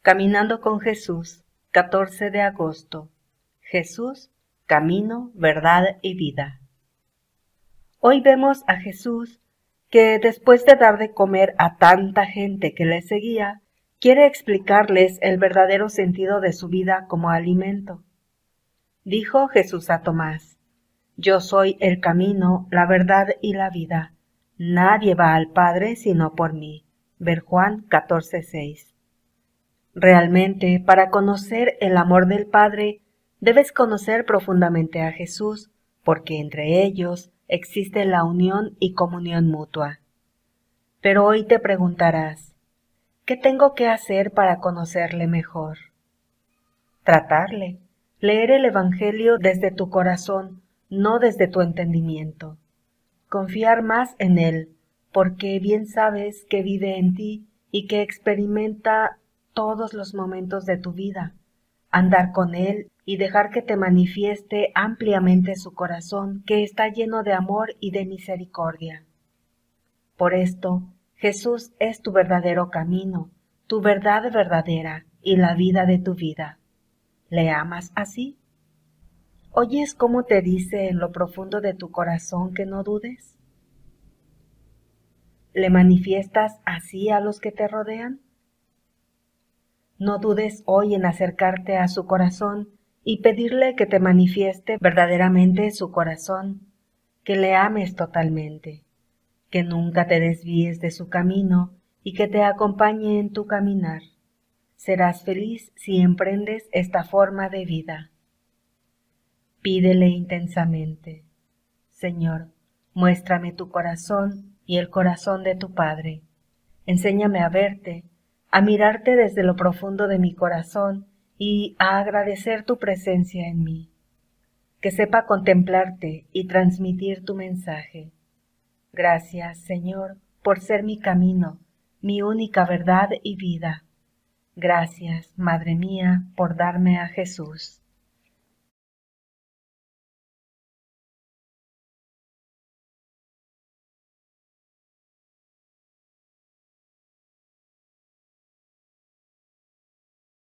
Caminando con Jesús, 14 de agosto. Jesús, camino, verdad y vida. Hoy vemos a Jesús que después de dar de comer a tanta gente que le seguía, quiere explicarles el verdadero sentido de su vida como alimento. Dijo Jesús a Tomás: Yo soy el camino, la verdad y la vida. Nadie va al Padre sino por mí. Ver Juan 14:6. Realmente, para conocer el amor del Padre, debes conocer profundamente a Jesús, porque entre ellos existe la unión y comunión mutua. Pero hoy te preguntarás, ¿qué tengo que hacer para conocerle mejor? Tratarle, leer el Evangelio desde tu corazón, no desde tu entendimiento. Confiar más en Él, porque bien sabes que vive en ti y que experimenta todos los momentos de tu vida. Andar con Él y dejar que te manifieste ampliamente su corazón, que está lleno de amor y de misericordia. Por esto, Jesús es tu verdadero camino, tu verdad verdadera y la vida de tu vida. ¿Le amas así? ¿Oyes cómo te dice en lo profundo de tu corazón que no dudes? ¿Le manifiestas así a los que te rodean? No dudes hoy en acercarte a su corazón y pedirle que te manifieste verdaderamente su corazón, que le ames totalmente, que nunca te desvíes de su camino y que te acompañe en tu caminar. Serás feliz si emprendes esta forma de vida. Pídele intensamente: Señor, muéstrame tu corazón y el corazón de tu Padre. Enséñame a verte, a mirarte desde lo profundo de mi corazón y a agradecer tu presencia en mí. Que sepa contemplarte y transmitir tu mensaje. Gracias, Señor, por ser mi camino, mi única verdad y vida. Gracias, Madre mía, por darme a Jesús.